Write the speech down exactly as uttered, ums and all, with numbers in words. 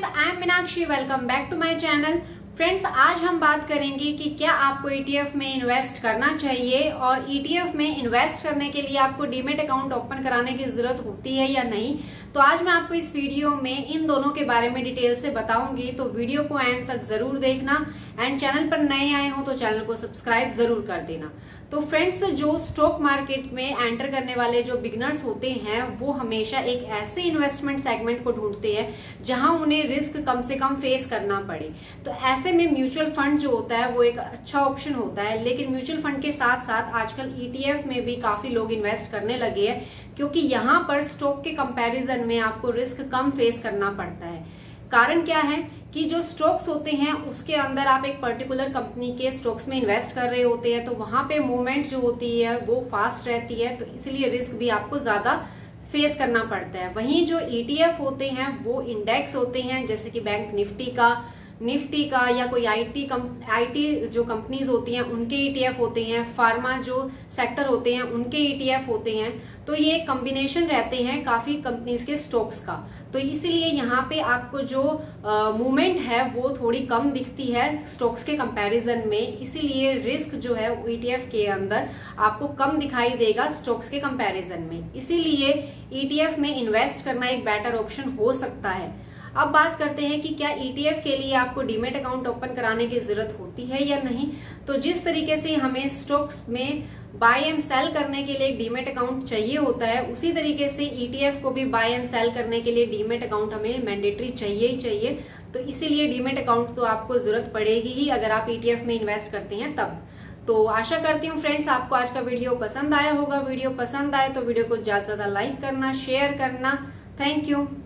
Friends, I am Meenakshi. Welcome back to my channel. Friends, आज हम बात करेंगे कि क्या आपको ईटीएफ में इन्वेस्ट करना चाहिए और ईटीएफ में इन्वेस्ट करने के लिए आपको डीमेट अकाउंट ओपन कराने की जरूरत होती है या नहीं। तो आज मैं आपको इस वीडियो में इन दोनों के बारे में डिटेल से बताऊंगी, तो वीडियो को एंड तक जरूर देखना। एंड चैनल पर नए आए हो तो चैनल को सब्सक्राइब जरूर कर देना। तो फ्रेंड्स, जो स्टॉक मार्केट में एंटर करने वाले जो बिगनर्स होते हैं वो हमेशा एक ऐसे इन्वेस्टमेंट सेगमेंट को ढूंढते हैं जहां उन्हें रिस्क कम से कम फेस करना पड़े। तो ऐसे में म्यूचुअल फंड जो होता है वो एक अच्छा ऑप्शन होता है, लेकिन म्यूचुअल फंड के साथ साथ आजकल ईटीएफ में भी काफी लोग इन्वेस्ट करने लगे हैं, क्योंकि यहाँ पर स्टॉक के कंपैरिजन में आपको रिस्क कम फेस करना पड़ता है। कारण क्या है कि जो स्टॉक्स होते हैं उसके अंदर आप एक पर्टिकुलर कंपनी के स्टॉक्स में इन्वेस्ट कर रहे होते हैं, तो वहां पे मूवमेंट जो होती है वो फास्ट रहती है, तो इसलिए रिस्क भी आपको ज्यादा फेस करना पड़ता है। वहीं जो ईटीएफ होते हैं वो इंडेक्स होते हैं, जैसे कि बैंक निफ्टी का निफ्टी का या कोई आईटी आईटी जो कंपनीज होती हैं उनके ईटीएफ होते हैं, फार्मा जो सेक्टर होते हैं उनके ईटीएफ होते हैं। तो ये कॉम्बिनेशन रहते हैं काफी कंपनीज के स्टॉक्स का, तो इसीलिए यहाँ पे आपको जो मूवमेंट है वो थोड़ी कम दिखती है स्टॉक्स के कंपैरिजन में, इसीलिए रिस्क जो है ईटीएफ के अंदर आपको कम दिखाई देगा स्टॉक्स के कंपैरिजन में। इसीलिए ईटीएफ में इन्वेस्ट करना एक बेटर ऑप्शन हो सकता है। अब बात करते हैं कि क्या ईटीएफ के लिए आपको डीमेट अकाउंट ओपन कराने की जरूरत होती है या नहीं। तो जिस तरीके से हमें स्टॉक्स में बाय एंड सेल करने के लिए एक डीमेट अकाउंट चाहिए होता है, उसी तरीके से ईटीएफ को भी बाय एंड सेल करने के लिए डीमेट अकाउंट हमें मैंडेटरी चाहिए ही चाहिए। तो इसीलिए डीमेट अकाउंट तो आपको जरूरत पड़ेगी ही अगर आप ईटीएफ में इन्वेस्ट करते हैं तब। तो आशा करती हूँ फ्रेंड्स आपको आज का वीडियो पसंद आया होगा। वीडियो पसंद आए तो वीडियो को ज्यादा से ज्यादा लाइक करना, शेयर करना। Thank you.